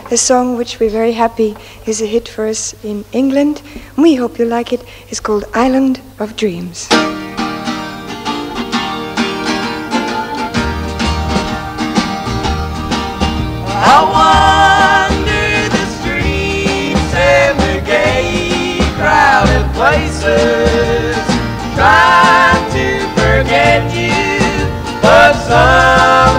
a song which we're very happy is a hit for us in England. We hope you like it. It's called Island of Dreams. I wander the streets and the gay, crowded places, trying to forget you, but some